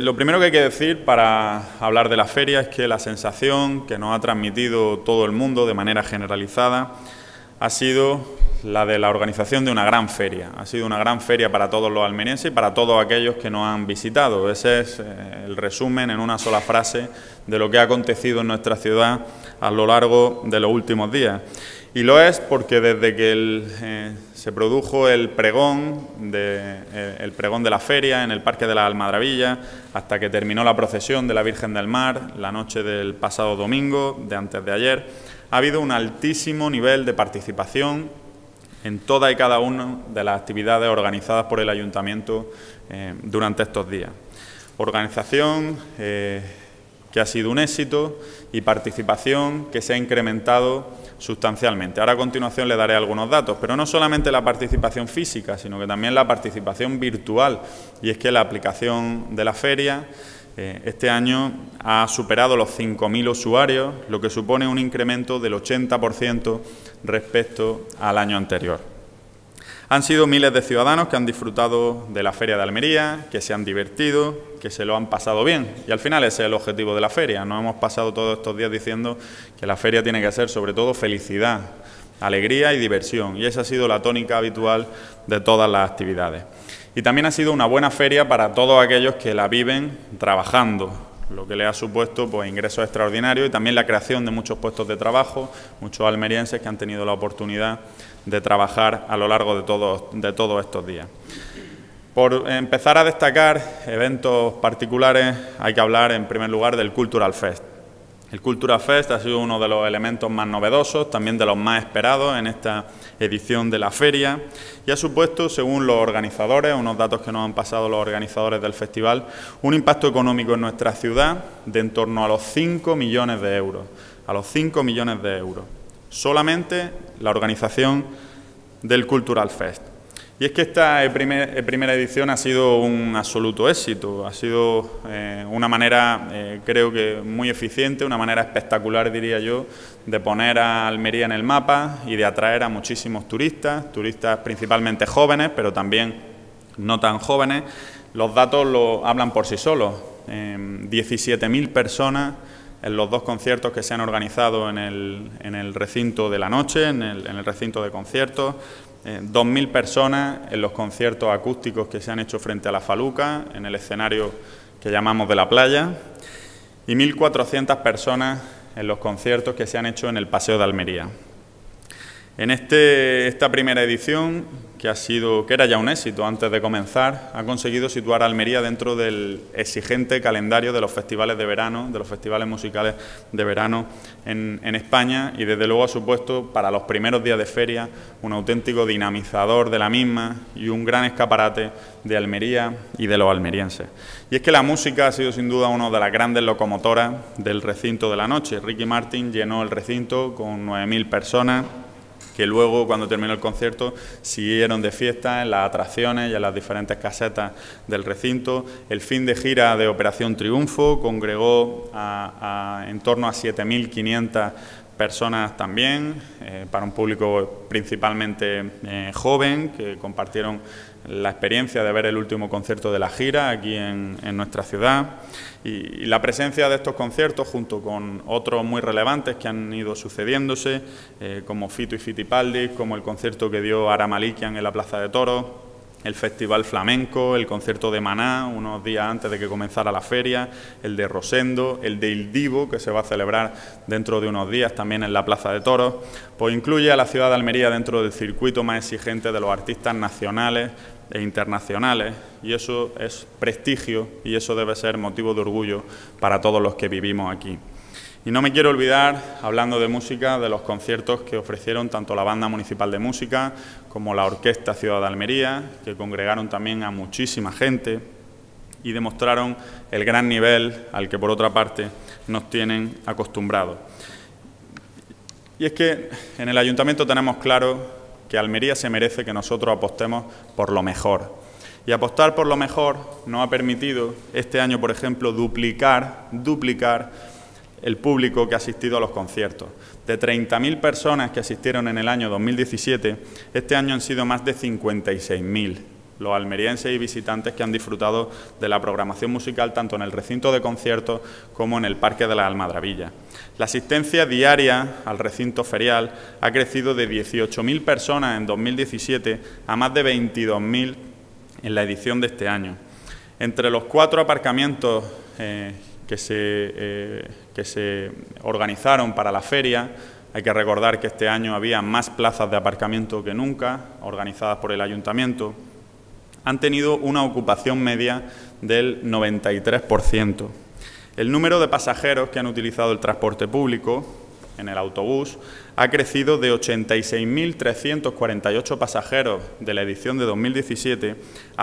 lo primero que hay que decir para hablar de la feria es que la sensación que nos ha transmitido todo el mundo de manera generalizada ha sido la de la organización de una gran feria. Ha sido una gran feria para todos los almerienses y para todos aquellos que nos han visitado. Ese es el resumen en una sola frase de lo que ha acontecido en nuestra ciudad a lo largo de los últimos días. Y lo es porque desde que se produjo el pregón de la feria en el Parque de las Almadrabillas hasta que terminó la procesión de la Virgen del Mar la noche del pasado domingo, de antes de ayer, ha habido un altísimo nivel de participación en toda y cada una de las actividades organizadas por el Ayuntamiento durante estos días. Organización que ha sido un éxito y participación que se ha incrementado sustancialmente. Ahora a continuación le daré algunos datos, pero no solamente la participación física, sino que también la participación virtual. Y es que la aplicación de la feria este año ha superado los 5.000 usuarios, lo que supone un incremento del 80% respecto al año anterior. Han sido miles de ciudadanos que han disfrutado de la Feria de Almería, que se han divertido, que se lo han pasado bien. Y al final ese es el objetivo de la feria. Nos hemos pasado todos estos días diciendo que la feria tiene que ser sobre todo felicidad, alegría y diversión. Y esa ha sido la tónica habitual de todas las actividades. Y también ha sido una buena feria para todos aquellos que la viven trabajando, lo que le ha supuesto pues, ingresos extraordinarios y también la creación de muchos puestos de trabajo, muchos almerienses que han tenido la oportunidad de trabajar a lo largo de todos estos días. Por empezar a destacar eventos particulares, hay que hablar en primer lugar del Cultural Fest. El Cultural Fest ha sido uno de los elementos más novedosos, también de los más esperados en esta edición de la feria y ha supuesto, según los organizadores, unos datos que nos han pasado los organizadores del festival, un impacto económico en nuestra ciudad de en torno a los 5 millones de euros. A los 5 millones de euros. Solamente la organización del Cultural Fest. Y es que esta primera edición ha sido un absoluto éxito, ha sido una manera, creo que muy eficiente, una manera espectacular, diría yo, de poner a Almería en el mapa y de atraer a muchísimos turistas principalmente jóvenes, pero también no tan jóvenes. Los datos lo hablan por sí solos, 17.000 personas en los dos conciertos que se han organizado en el recinto de la noche, en el recinto de conciertos, 2.000 personas en los conciertos acústicos que se han hecho frente a la Faluca, en el escenario que llamamos de la playa, y 1.400 personas en los conciertos que se han hecho en el Paseo de Almería. En esta primera edición, que era ya un éxito antes de comenzar, ha conseguido situar a Almería dentro del exigente calendario de los festivales de verano, de los festivales musicales de verano en España y desde luego ha supuesto para los primeros días de feria un auténtico dinamizador de la misma y un gran escaparate de Almería y de los almerienses. Y es que la música ha sido sin duda una de las grandes locomotoras del recinto de la noche. Ricky Martin llenó el recinto con 9.000 personas, que luego, cuando terminó el concierto, siguieron de fiesta en las atracciones y en las diferentes casetas del recinto. El fin de gira de Operación Triunfo congregó en torno a 7.500 personas también, para un público principalmente joven, que compartieron la experiencia de ver el último concierto de la gira aquí en nuestra ciudad. Y la presencia de estos conciertos, junto con otros muy relevantes que han ido sucediéndose, como Fito y Fitipaldi, como el concierto que dio Ara Malikian en la Plaza de Toros, el Festival Flamenco, el concierto de Maná, unos días antes de que comenzara la feria, el de Rosendo, el de Il Divo, que se va a celebrar dentro de unos días también en la Plaza de Toros, pues incluye a la ciudad de Almería dentro del circuito más exigente de los artistas nacionales e internacionales, y eso es prestigio y eso debe ser motivo de orgullo para todos los que vivimos aquí. Y no me quiero olvidar, hablando de música, de los conciertos que ofrecieron tanto la Banda Municipal de Música como la Orquesta Ciudad de Almería, que congregaron también a muchísima gente y demostraron el gran nivel al que, por otra parte, nos tienen acostumbrados. Y es que en el Ayuntamiento tenemos claro que Almería se merece que nosotros apostemos por lo mejor. Y apostar por lo mejor nos ha permitido este año, por ejemplo, duplicar el público que ha asistido a los conciertos. De 30.000 personas que asistieron en el año 2017, este año han sido más de 56.000. los almerienses y visitantes que han disfrutado de la programación musical tanto en el recinto de conciertos como en el Parque de las Almadrabillas. La asistencia diaria al recinto ferial ha crecido de 18.000 personas en 2017 a más de 22.000 en la edición de este año. Entre los 4 aparcamientos que se organizaron para la feria, hay que recordar que este año había más plazas de aparcamiento que nunca, organizadas por el Ayuntamiento, han tenido una ocupación media del 93%. El número de pasajeros que han utilizado el transporte público en el autobús ha crecido de 86.348 pasajeros de la edición de 2017 a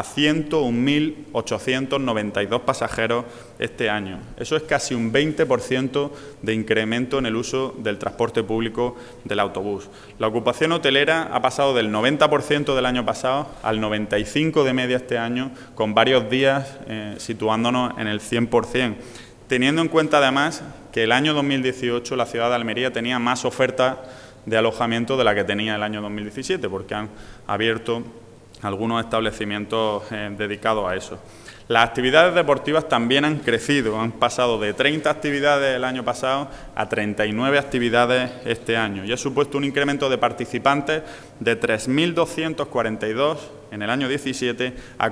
101.892 pasajeros este año. Eso es casi un 20% de incremento en el uso del transporte público del autobús. La ocupación hotelera ha pasado del 90% del año pasado al 95% de media este año, con varios días situándonos en el 100%. Teniendo en cuenta, además, que el año 2018 la ciudad de Almería tenía más oferta de alojamiento de la que tenía el año 2017, porque han abierto algunos establecimientos dedicados a eso. Las actividades deportivas también han crecido, han pasado de 30 actividades el año pasado a 39 actividades este año y ha supuesto un incremento de participantes de 3.242 en el año 17 a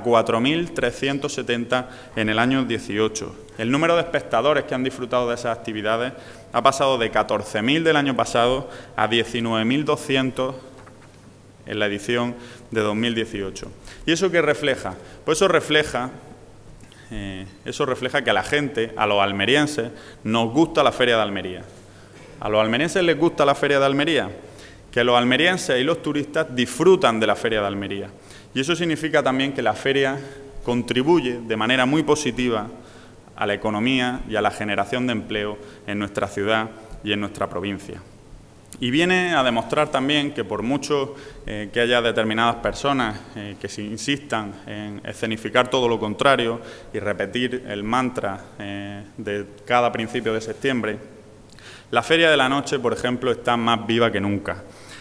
4.370 en el año 18. El número de espectadores que han disfrutado de esas actividades ha pasado de 14.000 del año pasado a 19.200 en la edición de 2018. ¿Y eso qué refleja? Pues eso refleja que a la gente, a los almerienses, nos gusta la Feria de Almería. ¿A los almerienses les gusta la Feria de Almería? Que los almerienses y los turistas disfrutan de la Feria de Almería. Y eso significa también que la feria contribuye de manera muy positiva a la economía y a la generación de empleo en nuestra ciudad y en nuestra provincia. Y viene a demostrar también que por mucho que haya determinadas personas que se insistan en escenificar todo lo contrario y repetir el mantra de cada principio de septiembre, la Feria de la Noche, por ejemplo, está más viva que nunca.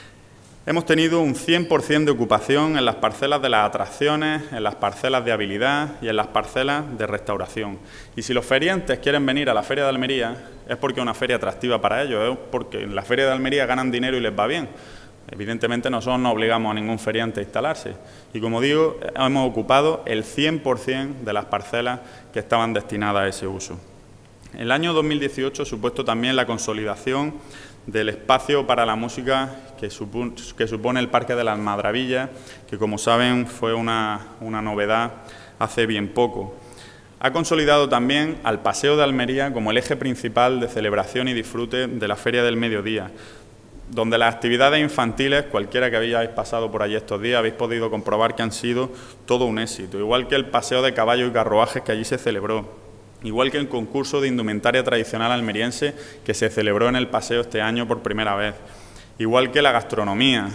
Hemos tenido un 100% de ocupación en las parcelas de las atracciones, en las parcelas de habilidad y en las parcelas de restauración. Y si los feriantes quieren venir a la Feria de Almería, es porque es una feria atractiva para ellos, es porque en la Feria de Almería ganan dinero y les va bien. Evidentemente nosotros no obligamos a ningún feriante a instalarse. Y como digo, hemos ocupado el 100% de las parcelas que estaban destinadas a ese uso. El año 2018 ha supuesto también la consolidación del espacio para la música que supone el Parque de las Almadrabillas, que como saben fue una novedad hace bien poco. Ha consolidado también al Paseo de Almería como el eje principal de celebración y disfrute de la Feria del Mediodía, donde las actividades infantiles, cualquiera que hayáis pasado por allí estos días, habéis podido comprobar que han sido todo un éxito, igual que el paseo de caballos y carruajes que allí se celebró. Igual que el concurso de indumentaria tradicional almeriense que se celebró en el paseo este año por primera vez. Igual que la gastronomía,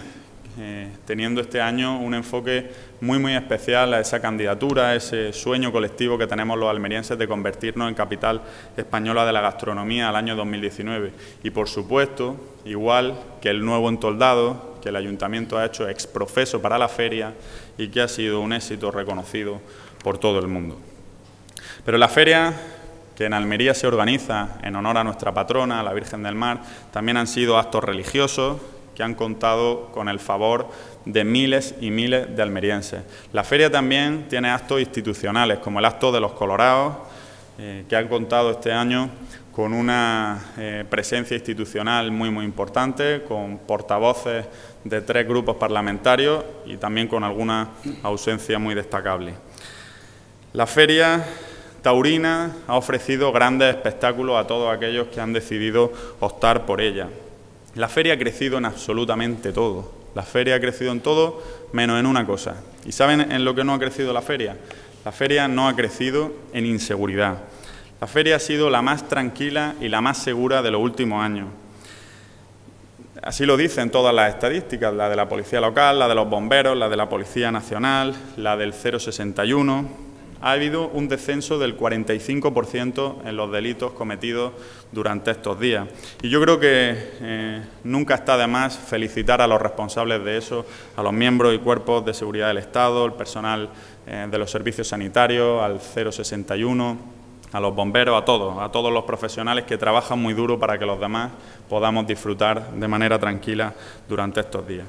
teniendo este año un enfoque muy especial a esa candidatura, a ese sueño colectivo que tenemos los almerienses de convertirnos en capital española de la gastronomía al año 2019. Y por supuesto, igual que el nuevo entoldado que el Ayuntamiento ha hecho ex profeso para la feria y que ha sido un éxito reconocido por todo el mundo. Pero la feria que en Almería se organiza en honor a nuestra patrona, la Virgen del Mar, también han sido actos religiosos que han contado con el favor de miles y miles de almerienses. La feria también tiene actos institucionales, como el acto de los Colorados, que han contado este año con una presencia institucional muy importante, con portavoces de 3 grupos parlamentarios y también con alguna ausencia muy destacable. La feria taurina ha ofrecido grandes espectáculos a todos aquellos que han decidido optar por ella. La feria ha crecido en absolutamente todo. La feria ha crecido en todo menos en una cosa. ¿Y saben en lo que no ha crecido la feria? La feria no ha crecido en inseguridad. La feria ha sido la más tranquila y la más segura de los últimos años. Así lo dicen todas las estadísticas, la de la Policía Local, la de los bomberos, la de la Policía Nacional, la del 061... ha habido un descenso del 45% en los delitos cometidos durante estos días. Y yo creo que nunca está de más felicitar a los responsables de eso, a los miembros y cuerpos de seguridad del Estado, el personal de los servicios sanitarios, al 061, a los bomberos, a todos los profesionales que trabajan muy duro para que los demás podamos disfrutar de manera tranquila durante estos días.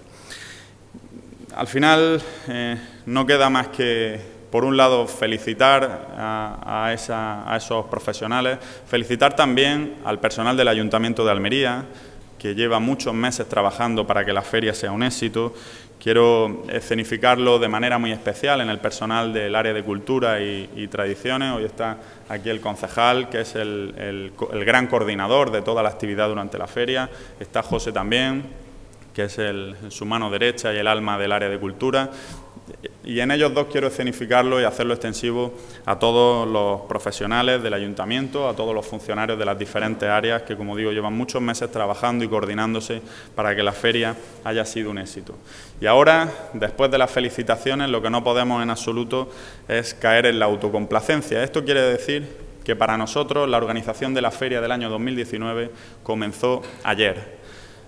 Al final, no queda más que, por un lado, felicitar a esos profesionales, felicitar también al personal del Ayuntamiento de Almería, que lleva muchos meses trabajando para que la feria sea un éxito. Quiero escenificarlo de manera muy especial en el personal del área de Cultura y Tradiciones. Hoy está aquí el concejal, que es el gran coordinador de toda la actividad durante la feria. Está José también, que es su mano derecha y el alma del área de Cultura. Y en ellos dos quiero escenificarlo y hacerlo extensivo a todos los profesionales del Ayuntamiento, a todos los funcionarios de las diferentes áreas que, como digo, llevan muchos meses trabajando y coordinándose para que la feria haya sido un éxito. Y ahora, después de las felicitaciones, lo que no podemos en absoluto es caer en la autocomplacencia. Esto quiere decir que para nosotros la organización de la feria del año 2019 comenzó ayer.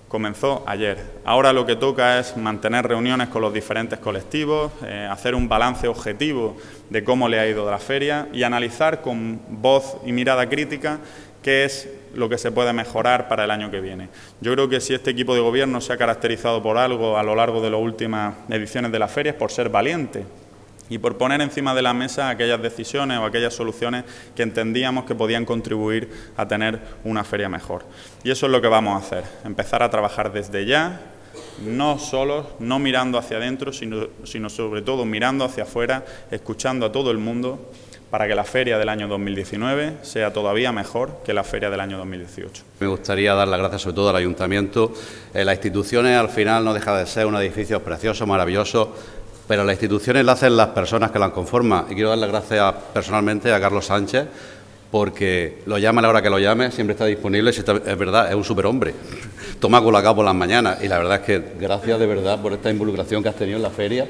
Ahora lo que toca es mantener reuniones con los diferentes colectivos, hacer un balance objetivo de cómo le ha ido de la feria y analizar con voz y mirada crítica qué es lo que se puede mejorar para el año que viene. Yo creo que si este equipo de gobierno se ha caracterizado por algo a lo largo de las últimas ediciones de la feria es por ser valiente y por poner encima de la mesa aquellas decisiones o aquellas soluciones que entendíamos que podían contribuir a tener una feria mejor. Y eso es lo que vamos a hacer, empezar a trabajar desde ya, no solos, no mirando hacia adentro, sino sobre todo mirando hacia afuera, escuchando a todo el mundo, para que la feria del año 2019 sea todavía mejor que la feria del año 2018. Me gustaría dar las gracias sobre todo al Ayuntamiento. Las instituciones al final no dejan de ser un edificio precioso, maravilloso, pero las instituciones las hacen las personas que las conforman. Y quiero dar las gracias personalmente a Carlos Sánchez, porque lo llame a la hora que lo llame, siempre está disponible, es verdad, es un superhombre. Toma Colacao por las mañanas y la verdad es que gracias de verdad por esta involucración que has tenido en la feria,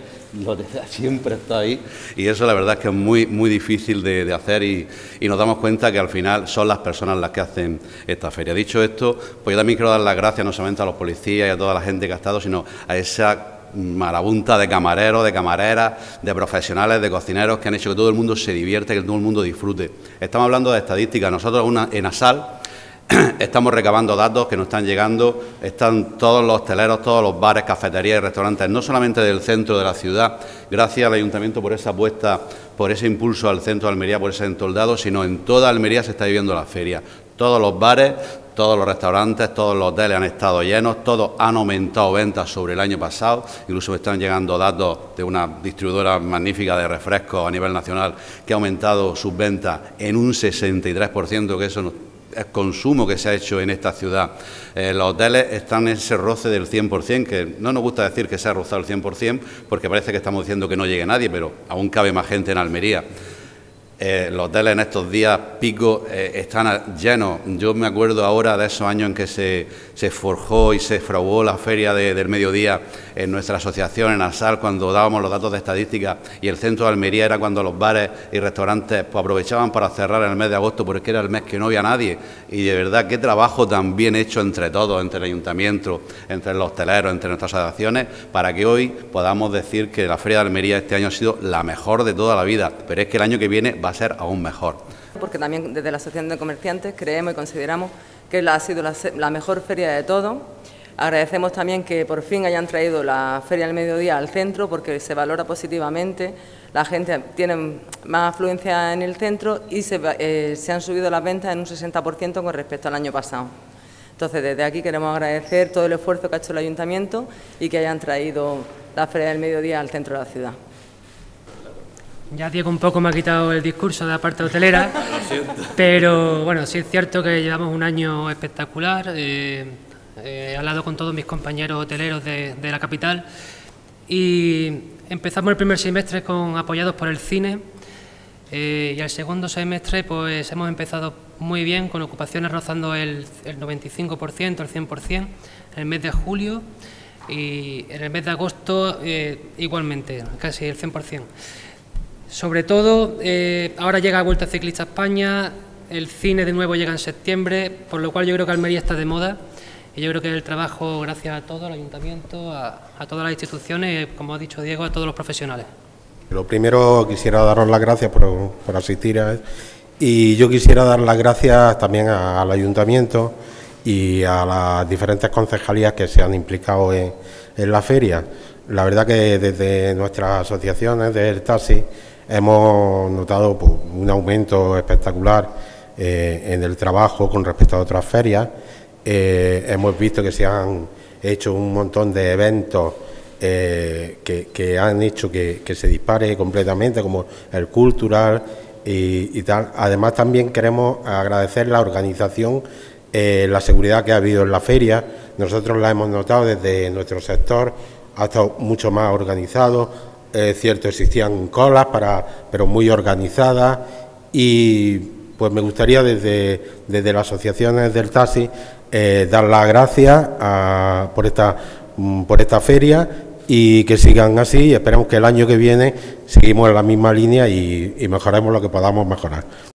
siempre está ahí y eso la verdad es que es muy difícil de hacer y nos damos cuenta que al final son las personas las que hacen esta feria. Dicho esto, pues yo también quiero dar las gracias no solamente a los policías y a toda la gente que ha estado, sino a esa marabunta de camareros, de camareras, de profesionales, de cocineros que han hecho que todo el mundo se divierta, que todo el mundo disfrute. Estamos hablando de estadísticas. Nosotros en ASAL estamos recabando datos que nos están llegando, están todos los hosteleros, todos los bares, cafeterías y restaurantes, no solamente del centro de la ciudad, gracias al Ayuntamiento por esa apuesta, por ese impulso al centro de Almería, por ese entoldado, sino en toda Almería se está viviendo la feria. Todos los bares, todos los restaurantes, todos los hoteles han estado llenos, todos han aumentado ventas sobre el año pasado, incluso me están llegando datos de una distribuidora magnífica de refrescos a nivel nacional que ha aumentado sus ventas en un 63%, que eso es consumo que se ha hecho en esta ciudad. Los hoteles están en ese roce del 100%, que no nos gusta decir que se ha rozado el 100%, porque parece que estamos diciendo que no llegue nadie, pero aún cabe más gente en Almería. Los hoteles en estos días pico están llenos. Yo me acuerdo ahora de esos años en que se forjó y se fraguó la feria del mediodía en nuestra asociación en ASAL, cuando dábamos los datos de estadística y el centro de Almería era cuando los bares y restaurantes pues aprovechaban para cerrar en el mes de agosto porque era el mes que no había nadie. Y de verdad qué trabajo tan bien hecho entre todos, entre el Ayuntamiento, entre los hosteleros, entre nuestras asociaciones, para que hoy podamos decir que la feria de Almería este año ha sido la mejor de toda la vida, pero es que el año que viene va a ser aún mejor. Porque también desde la Asociación de Comerciantes creemos y consideramos que ha sido la mejor feria de todo. Agradecemos también que por fin hayan traído la feria del mediodía al centro porque se valora positivamente, la gente tiene más afluencia en el centro y se han subido las ventas en un 60% con respecto al año pasado. Entonces, desde aquí queremos agradecer todo el esfuerzo que ha hecho el Ayuntamiento y que hayan traído la feria del mediodía al centro de la ciudad. Ya Diego un poco me ha quitado el discurso de la parte hotelera, pero bueno, sí es cierto que llevamos un año espectacular. He hablado con todos mis compañeros hoteleros de la capital y empezamos el primer semestre apoyados por el cine y el segundo semestre pues hemos empezado muy bien con ocupaciones rozando el 95%, el 100% en el mes de julio y en el mes de agosto igualmente, casi el 100%. Sobre todo, ahora llega Vuelta Ciclista a España, el cine de nuevo llega en septiembre, por lo cual yo creo que Almería está de moda y yo creo que el trabajo, gracias a todo, al Ayuntamiento, a todas las instituciones, como ha dicho Diego, a todos los profesionales. Lo primero, quisiera daros las gracias por asistir y yo quisiera dar las gracias también al Ayuntamiento y a las diferentes concejalías que se han implicado en la feria. La verdad que desde nuestras asociaciones del taxi hemos notado pues, un aumento espectacular en el trabajo con respecto a otras ferias. Hemos visto que se han hecho un montón de eventos que han hecho que se dispare completamente, como el cultural y tal. Además, también queremos agradecer la organización, la seguridad que ha habido en la feria. Nosotros la hemos notado desde nuestro sector, ha estado mucho más organizado. Es cierto, existían colas, pero muy organizadas, y pues me gustaría desde las asociaciones del taxi dar las gracias por esta feria y que sigan así. Esperemos que el año que viene seguimos en la misma línea y mejoremos lo que podamos mejorar.